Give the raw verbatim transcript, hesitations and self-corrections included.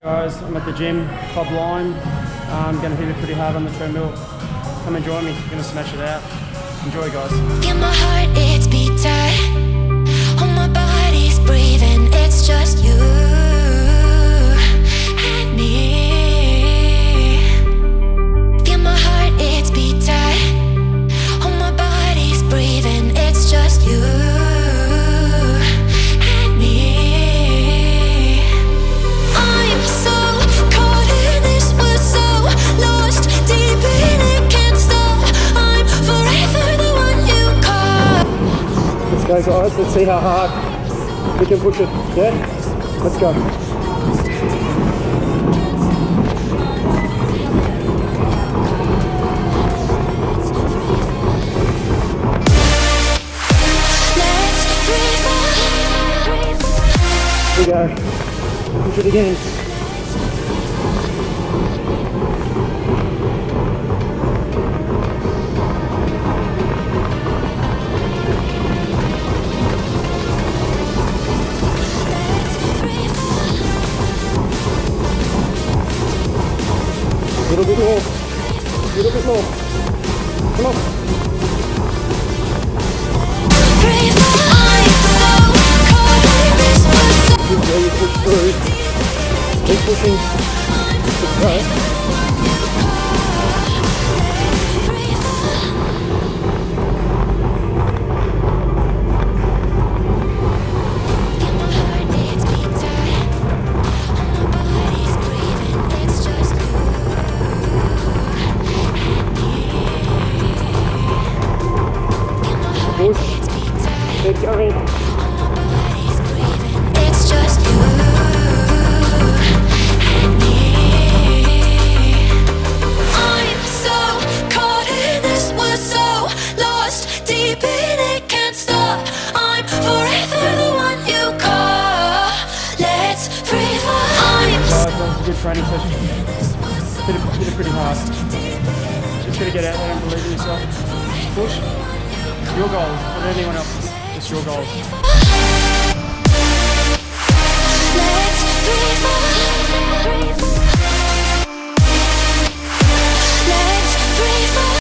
Guys, I'm at the gym, Club Lime. I'm going to hit it pretty hard on the treadmill. Come and join me, I'm going to smash it out. Enjoy, guys. Feel my heart, it's beat tight. All my body's breathing, it's just you and me. Feel my heart, it's beat tight. All my body's breathing, it's just you. Go guys, let's see how hard we can push it, yeah? Let's go. Here we go. Push it again. A little bit more, a little bit more, come on. Good way you push through, keep pushing, keep going. Keep going. It's just you and me. I'm so caught in this, we're so lost deep in it, can't stop. I'm forever the one you call. Let's free fall. I'm so that was a good training session. Hit it, hit it pretty hard. Just gotta get out there and believe in yourself. Push. Your goals, not anyone else's. It's your goals.